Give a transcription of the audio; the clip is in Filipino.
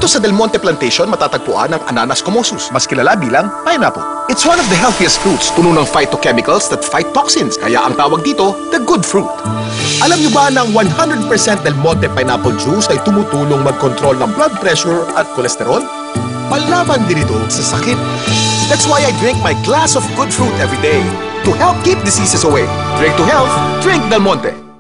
Dito sa Del Monte Plantation, matatagpuan ang ananas commosus, mas kilala bilang pineapple. It's one of the healthiest fruits, puno ng phytochemicals that fight toxins, kaya ang tawag dito, the good fruit. Alam niyo ba na 100% Del Monte pineapple juice ay tumutulong mag-control ng blood pressure at kolesterol? Palaban din ito sa sakit. That's why I drink my glass of good fruit every day to help keep diseases away. Drink to health, drink Del Monte.